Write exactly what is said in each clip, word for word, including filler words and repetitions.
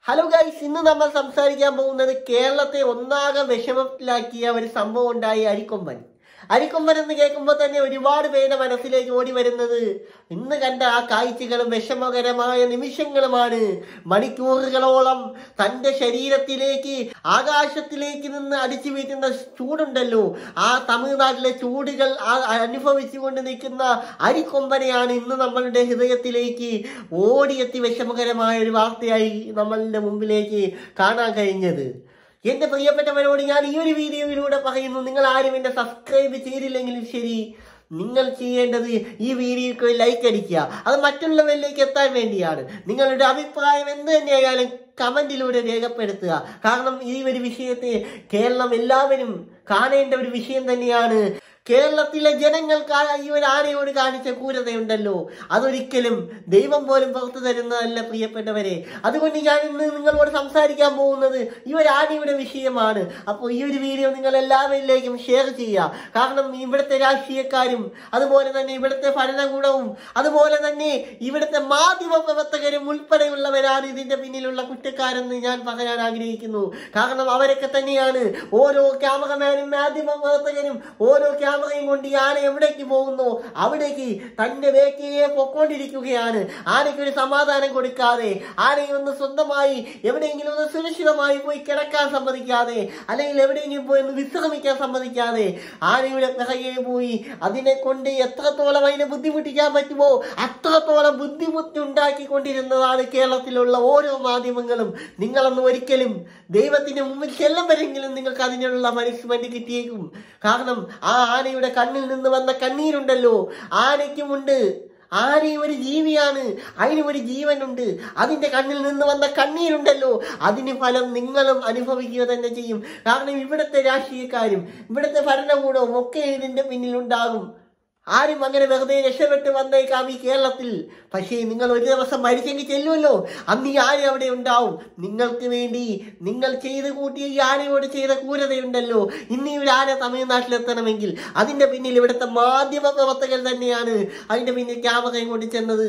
Hello guys, ഇന്ന് നമ്മൾ സംസാരിക്കാൻ പോകുന്നത് കേരളത്തെ ഒന്നാകെ വിഷമത്തിലാക്കിയ ഒരു സംഭവം ഉണ്ടായി അരിക്കൊമ്പൻ. അരിക്കൊമ്പൻ എന്ന് കേൾക്കുമ്പോൾ തന്നെ ഒരുപാട് പേരുടെ മനസ്സിലേക്ക് ഓടി വരുന്നത് ഇന്ന് കണ്ട ആ കാഴ്ചകളും വിഷമകരമായ നിമിഷങ്ങളുമാണ്. മണിക്കൂറുകളോളം തൻ്റെ ശരീരത്തിലേക്ക് ആകാശത്തിലേക്ക് നിന്ന് അടിച്ചു വീട്ടുന്ന ചൂടുണ്ടല്ലോ, ആ തമിഴ്നാട്ടിലെ ചൂടുകൾ അനുഭവിച്ചുകൊണ്ട് നിൽക്കുന്ന അരിക്കൊമ്പനെയാണ് ഇന്ന് നമ്മളുടെ ഹൃദയത്തിലേക്ക് ഓടിയെത്തി വിഷമകരമായ ഒരു വാർത്തയായി നമ്മളുടെ മുമ്പിലേക്ക് കാണാൻ കഴിഞ്ഞത്. എന്റെ പ്രിയപ്പെട്ടവരോട് ഞാൻ ഈ ഒരു വീഡിയോയിലൂടെ പറയുന്നു, നിങ്ങൾ ആരും എന്നെ സബ്സ്ക്രൈബ് ചെയ്തില്ലെങ്കിലും ശരി, നിങ്ങൾ ചെയ്യേണ്ടത് ഈ വീഡിയോക്ക് ലൈക്ക് അടിക്കുക. അത് മറ്റുള്ളവരിലേക്ക് എത്താൻ വേണ്ടിയാണ്. നിങ്ങളുടെ അഭിപ്രായം എന്ത് തന്നെയായാലും കമന്റിലൂടെ രേഖപ്പെടുത്തുക. കാരണം ഈ ഒരു വിഷയത്തെ കേരളം എല്ലാവരും കാണേണ്ട ഒരു വിഷയം തന്നെയാണ്. കേരളത്തിലെ ജനങ്ങൾക്ക് ഈ ഒരു ആനയോട് കാണിച്ച ക്രൂരതയുണ്ടല്ലോ, അതൊരിക്കലും ദൈവം പോലും പുറത്തു തരുന്നതല്ല പ്രിയപ്പെട്ടവരെ. അതുകൊണ്ട് ഞാൻ ഇന്ന് നിങ്ങളോട് സംസാരിക്കാൻ പോകുന്നത് ഈ ഒരു ആനയുടെ വിഷയമാണ്. അപ്പോൾ ഈ ഒരു വീഡിയോ നിങ്ങൾ എല്ലാവരിലേക്കും ഷെയർ ചെയ്യുക. കാരണം ഇവിടുത്തെ രാഷ്ട്രീയക്കാരും അതുപോലെ തന്നെ ഇവിടുത്തെ ഭരണകൂടവും അതുപോലെ തന്നെ ഇവിടുത്തെ മാധ്യമ പ്രവർത്തകരും ഉൾപ്പെടെയുള്ളവരാണ് ഇതിന്റെ പിന്നിലുള്ള കുറ്റക്കാരെന്ന് ഞാൻ പറയാൻ ആഗ്രഹിക്കുന്നു. കാരണം അവരൊക്കെ തന്നെയാണ് ഓരോ ക്യാമറമാനും മാധ്യമ പ്രവർത്തകരും ഓരോ ക്യാമറയും കൊണ്ട് ഈ ആന എവിടേക്ക് പോകുന്നു അവിടേക്ക് തന്റെ വേക്കയെ പൊക്കോണ്ടിരിക്കുകയാണ്. ആനയ്ക്ക് ഒരു സമാധാനം കൊടുക്കാതെ, ആനയെ ഒന്ന് സ്വന്തമായി എവിടെയെങ്കിലും ഒന്ന് സുരക്ഷിതമായി പോയി കിടക്കാൻ സമ്മതിക്കാതെ, അല്ലെങ്കിൽ എവിടെയെങ്കിലും പോയി ഒന്ന് വിശ്രമിക്കാൻ സമ്മതിക്കാതെ ആനയുടെ പിറകെ പോയി അതിനെ കൊണ്ട് എത്രത്തോളം അതിനെ ബുദ്ധിമുട്ടിക്കാൻ പറ്റുമോ അത്രത്തോളം ബുദ്ധിമുട്ടി ഉണ്ടാക്കിക്കൊണ്ടിരുന്നതാണ് കേരളത്തിലുള്ള ഓരോ മാധ്യമങ്ങളും. നിങ്ങളൊന്നും ഒരിക്കലും ദൈവത്തിന്റെ മുമ്പിൽ ചെല്ലുമ്പോഴെങ്കിലും നിങ്ങൾക്ക് അതിനുള്ള പണിഷ്മെന്റ് കിട്ടിയേക്കും. കാരണം ആ ആനയുടെ കണ്ണിൽ നിന്ന് വന്ന കണ്ണീരുണ്ടല്ലോ, ആനയ്ക്കുമുണ്ട്. ആന ഒരു ജീവിയാണ്, അതിന് ഒരു ജീവനുണ്ട്. അതിന്റെ കണ്ണിൽ നിന്ന് വന്ന കണ്ണീരുണ്ടല്ലോ, അതിന് ഫലം നിങ്ങളും അനുഭവിക്കുക തന്നെ ചെയ്യും. കാരണം ഇവിടുത്തെ രാഷ്ട്രീയക്കാരും ഇവിടുത്തെ ഭരണകൂടവും ഒക്കെ ഇതിന്റെ പിന്നിലുണ്ടാകും. ആരും അങ്ങനെ വെറുതെ രക്ഷപ്പെട്ട് വന്നേക്കാം ഈ കേരളത്തിൽ. പക്ഷേ നിങ്ങൾ ഒരു ദിവസം മരിച്ചെങ്കിൽ ചെല്ലുമല്ലോ, അന്ന് ഈ ആന അവിടെ ഉണ്ടാവും. നിങ്ങൾക്ക് വേണ്ടി നിങ്ങൾ ചെയ്ത് കൂട്ടിയ ഈ ആനയോട് ചെയ്ത ക്രൂരതയുണ്ടല്ലോ, ഇന്ന് ഈ ഒരു ആന തമിഴ്നാട്ടിലെത്തണമെങ്കിൽ അതിന്റെ പിന്നിൽ ഇവിടുത്തെ മാധ്യമ പ്രവർത്തകർ തന്നെയാണ് അതിന്റെ പിന്നിൽ ക്യാമറയും കൊണ്ട് ചെന്നത്.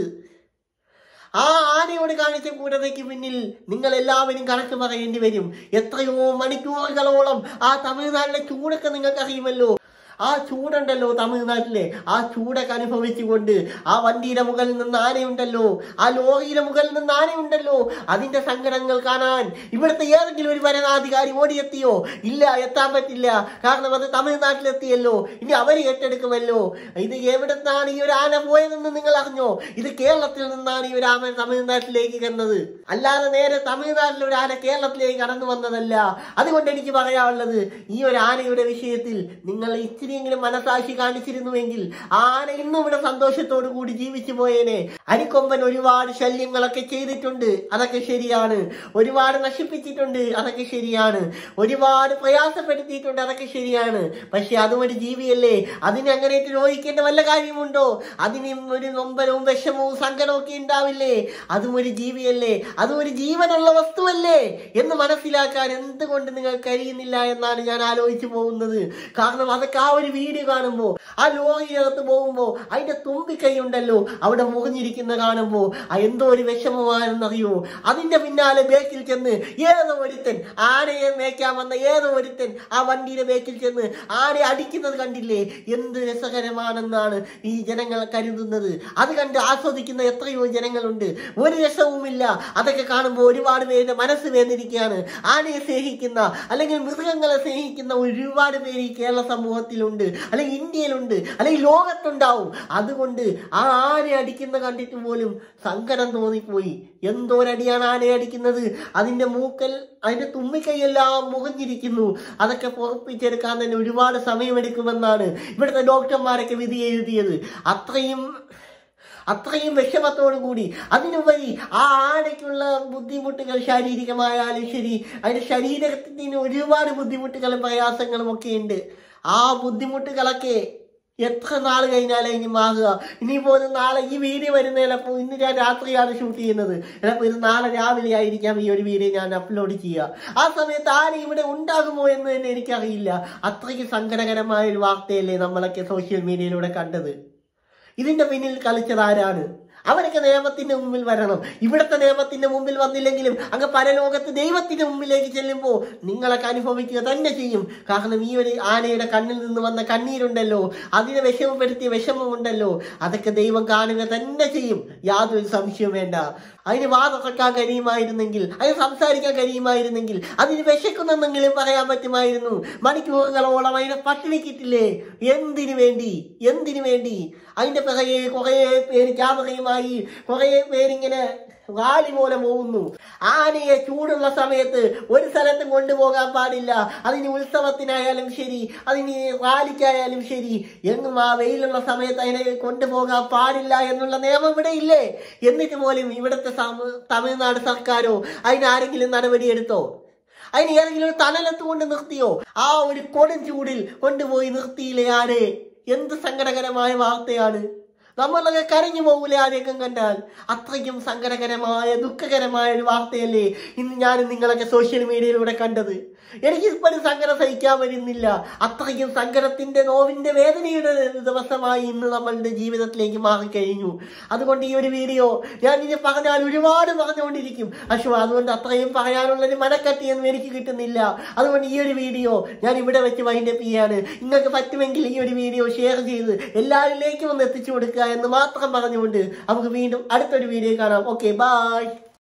ആ ആനയോട് കാണിച്ച ക്രൂരതയ്ക്ക് പിന്നിൽ നിങ്ങൾ എല്ലാവരും കണക്ക് പറയേണ്ടി വരും. എത്രയോ മണിക്കൂറുകളോളം ആ തമിഴ്നാട്ടിലെ ചൂടൊക്കെ നിങ്ങൾക്ക് അറിയുമല്ലോ. ആ ചൂടുണ്ടല്ലോ തമിഴ്നാട്ടിലെ, ആ ചൂടൊക്കെ അനുഭവിച്ചുകൊണ്ട് ആ വണ്ടിയുടെ മുകളിൽ നിന്ന് ആനയുണ്ടല്ലോ, ആ ലോറിയുടെ മുകളിൽ നിന്ന് ആനയുണ്ടല്ലോ, അതിന്റെ സങ്കടങ്ങൾ കാണാൻ ഇവിടുത്തെ ഏതെങ്കിലും ഒരു ഭരണാധികാരി ഓടിയെത്തിയോ? ഇല്ല, എത്താൻ പറ്റില്ല. കാരണം അത് തമിഴ്നാട്ടിലെത്തിയല്ലോ, ഇനി അവര് ഏറ്റെടുക്കുമല്ലോ. ഇത് എവിടുന്നാണ് ഈ ഒരു ആന പോയതെന്ന് നിങ്ങൾ അറിഞ്ഞോ? ഇത് കേരളത്തിൽ നിന്നാണ് ഈ ഒരു ആന തമിഴ്നാട്ടിലേക്ക് കടന്നത്, അല്ലാതെ നേരെ തമിഴ്നാട്ടിലെ ഒരു ആന കേരളത്തിലേക്ക് കടന്നു വന്നതല്ല. അതുകൊണ്ട് എനിക്ക് പറയാനുള്ളത്, ഈ ഒരു ആനയുടെ വിഷയത്തിൽ നിങ്ങൾ ഇച്ചിരി െങ്കിലും മനസാക്ഷി കാണിച്ചിരുന്നുവെങ്കിൽ ആന ഇന്നും ഇവിടെ സന്തോഷത്തോടു കൂടി ജീവിച്ചു പോയേനെ. അരിക്കൊമ്പൻ ഒരുപാട് ശല്യങ്ങളൊക്കെ ചെയ്തിട്ടുണ്ട്, അതൊക്കെ ശരിയാണ്. ഒരുപാട് നശിപ്പിച്ചിട്ടുണ്ട്, അതൊക്കെ ശരിയാണ്. ഒരുപാട് പ്രയാസപ്പെടുത്തിയിട്ടുണ്ട്, അതൊക്കെ ശരിയാണ്. പക്ഷെ അതും ഒരു ജീവിയല്ലേ, അതിനെ അങ്ങനെ ദ്രോഹിക്കേണ്ട വല്ല കാര്യമുണ്ടോ? അതിന് ഒരു നൊമ്പരവും വിഷമവും സങ്കടവും ഒക്കെ ഉണ്ടാവില്ലേ? അതും ഒരു ജീവിയല്ലേ, അതും ഒരു ജീവനുള്ള വസ്തുവല്ലേ എന്ന് മനസ്സിലാക്കാൻ എന്തുകൊണ്ട് നിങ്ങൾ കഴിയുന്നില്ല എന്നാണ് ഞാൻ ആലോചിച്ചു പോകുന്നത്. കാരണം അതൊക്കെ ആ ഒരു വീഡിയോ കാണുമ്പോ, ആ ലോറിയകത്ത് പോകുമ്പോ അതിന്റെ തുമ്പിക്കൈ ഉണ്ടല്ലോ അവിടെ മുറിഞ്ഞിരിക്കുന്ന കാണുമ്പോ എന്തോ ഒരു വിഷമമാണെന്നറിയോ. അതിന്റെ പിന്നാലെ ബേക്കിൽ ചെന്ന് ഏതോ ഒരുത്തൻ, ആനയെ മേയ്ക്കാൻ വന്ന ഏതോ ഒരുത്തൻ ആ വണ്ടിയുടെ ബേക്കിൽ ചെന്ന് ആനയെ അടിക്കുന്നത് കണ്ടില്ലേ? എന്ത് രസകരമാണെന്നാണ് ഈ ജനങ്ങൾ കരുതുന്നത്. അത് കണ്ട് ആസ്വദിക്കുന്ന എത്രയോ ജനങ്ങളുണ്ട്, ഒരു രസവുമില്ല. അതൊക്കെ കാണുമ്പോൾ ഒരുപാട് പേരുടെ മനസ്സ് വേദനിക്കുകയാണ്. ആനയെ സ്നേഹിക്കുന്ന അല്ലെങ്കിൽ മൃഗങ്ങളെ സ്നേഹിക്കുന്ന ഒരുപാട് പേര് ഈ കേരള സമൂഹത്തിലുണ്ട്, അല്ലെങ്കിൽ ഇന്ത്യയിലുണ്ട്, അല്ലെങ്കിൽ ലോകത്തുണ്ടാവും. അതുകൊണ്ട് ആ ആനയെ അടിക്കുന്ന കണ്ടിട്ട് പോലും സങ്കടം തോന്നിപ്പോയി. എന്തോരടിയാണ് ആനയെ അടിക്കുന്നത്, അതിന്റെ മൂക്കൽ അതിന്റെ തുമ്മിക്കൈയെല്ലാം മുഖഞ്ഞിരിക്കുന്നു. അതൊക്കെ പുറപ്പിച്ചെടുക്കാൻ തന്നെ ഒരുപാട് സമയമെടുക്കുമെന്നാണ് ഇവിടുത്തെ ഡോക്ടർമാരൊക്കെ വിധി എഴുതിയത്. അത്രയും അത്രയും വിഷമത്തോടു കൂടി. അതിനുപരി ആ ആനയ്ക്കുള്ള ബുദ്ധിമുട്ടുകൾ ശാരീരികമായാലും ശരി, അതിന്റെ ശരീരത്തിന് ഒരുപാട് ബുദ്ധിമുട്ടുകളും പ്രയാസങ്ങളും ഒക്കെ ഉണ്ട്. ആ ബുദ്ധിമുട്ടുകളൊക്കെ എത്ര നാൾ കഴിഞ്ഞാലേ ഇനി മാറുക? ഇനിയിപ്പോൾ നാളെ ഈ വീഡിയോ വരുന്നതിലപ്പോൾ ഇന്ന് ഞാൻ രാത്രിയാണ് ഷൂട്ട് ചെയ്യുന്നത്, ചിലപ്പോൾ ഇത് നാളെ രാവിലെ ആയിരിക്കാം ഈ ഒരു വീഡിയോ ഞാൻ അപ്ലോഡ് ചെയ്യുക. ആ സമയത്ത് ആരും ഇവിടെ ഉണ്ടാകുമോ എന്ന് തന്നെ എനിക്കറിയില്ല. അത്രയ്ക്ക് സങ്കടകരമായ ഒരു വാർത്തയല്ലേ നമ്മളൊക്കെ സോഷ്യൽ മീഡിയയിലൂടെ കണ്ടത്. ഇതിന്റെ പിന്നിൽ കളിച്ചത് ആരാണ്? അവരൊക്കെ നിയമത്തിന്റെ മുമ്പിൽ വരണം. ഇവിടുത്തെ നിയമത്തിന്റെ മുമ്പിൽ വന്നില്ലെങ്കിലും അങ്ങ് പരലോകത്ത് ദൈവത്തിന്റെ മുമ്പിലേക്ക് ചെല്ലുമ്പോൾ നിങ്ങളൊക്കെ അനുഭവിക്കുക തന്നെ ചെയ്യും. കാരണം ഈ ഒരു ആനയുടെ കണ്ണിൽ നിന്ന് വന്ന കണ്ണീരുണ്ടല്ലോ, അതിനെ വിഷമപ്പെടുത്തിയ വിഷമമുണ്ടല്ലോ, അതൊക്കെ ദൈവം കാണുക തന്നെ ചെയ്യും. യാതൊരു സംശയവും വേണ്ട. അതിന് വാ തുറക്കാൻ കഴിയുമായിരുന്നെങ്കിൽ, അതിന് സംസാരിക്കാൻ കഴിയുമായിരുന്നെങ്കിൽ, അതിന് വിശക്കുന്നെന്നെങ്കിലും പറയാൻ പറ്റുമായിരുന്നു. മണിക്കൂറുകളോളം അതിനെ പട്ടിണിക്കിട്ടില്ലേ? എന്തിനു വേണ്ടി? എന്തിനു വേണ്ടി? അതിന്റെ പിറകെ കുറെ പേര് ക്യാമറയുമായി കുറെ പേരിങ്ങനെ റാലി പോലെ പോകുന്നു. ആനയെ ചൂടുള്ള സമയത്ത് ഒരു സ്ഥലത്തും കൊണ്ടുപോകാൻ പാടില്ല. അതിന് ഉത്സവത്തിനായാലും ശരി, അതിന് റാലിക്കായാലും ശരി, എങ്ങും ആ വെയിലുള്ള സമയത്ത് അതിനെ കൊണ്ടുപോകാൻ പാടില്ല എന്നുള്ള നിയമം ഇവിടെ ഇല്ലേ? എന്നിട്ട് പോലും ഇവിടുത്തെ തമിഴ്നാട് സർക്കാരോ അതിനാരെങ്കിലും നടപടിയെടുത്തോ? അതിന് ഏതെങ്കിലും തണലത്ത് കൊണ്ട് നിർത്തിയോ? ആ ഒരു കൊടും ചൂടിൽ കൊണ്ടുപോയി നിർത്തിയില്ലേ ആരെ? എന്ത് സങ്കടകരമായ വാർത്തയാണ്. നമ്മളൊക്കെ കരഞ്ഞു പോകൂലേ ആരെയൊക്കെ കണ്ടാൽ? അത്രയ്ക്കും സങ്കടകരമായ ദുഃഖകരമായ ഒരു വാർത്തയല്ലേ ഇന്ന് ഞാനും നിങ്ങളൊക്കെ സോഷ്യൽ മീഡിയയിലൂടെ കണ്ടത്. എനിക്ക് ഇപ്പോഴും സങ്കടം സഹിക്കാൻ വരുന്നില്ല. അത്രയ്ക്കും സങ്കടത്തിന്റെ നോവിന്റെ വേദനയുടെ ദിവസമായി ഇന്ന് നമ്മളുടെ ജീവിതത്തിലേക്ക് മാറിക്കഴിഞ്ഞു. അതുകൊണ്ട് ഈ ഒരു വീഡിയോ ഞാൻ ഇനി പറഞ്ഞാൽ ഒരുപാട് പറഞ്ഞുകൊണ്ടിരിക്കും. പക്ഷേ അതുകൊണ്ട് അത്രയും പറയാനുള്ളൊരു മനക്കട്ടിയൊന്നും എനിക്ക് കിട്ടുന്നില്ല. അതുകൊണ്ട് ഈ ഒരു വീഡിയോ ഞാൻ ഇവിടെ വെച്ച് വൈൻഡപ്പ് ചെയ്യാണ്. നിങ്ങൾക്ക് പറ്റുമെങ്കിൽ ഈ ഒരു വീഡിയോ ഷെയർ ചെയ്ത് എല്ലാവരിലേക്കും ഒന്ന് എത്തിച്ചു കൊടുക്കുക എന്ന് മാത്രം പറഞ്ഞുകൊണ്ട് നമുക്ക് വീണ്ടും അടുത്തൊരു വീഡിയോ കാണാം. Okay, by.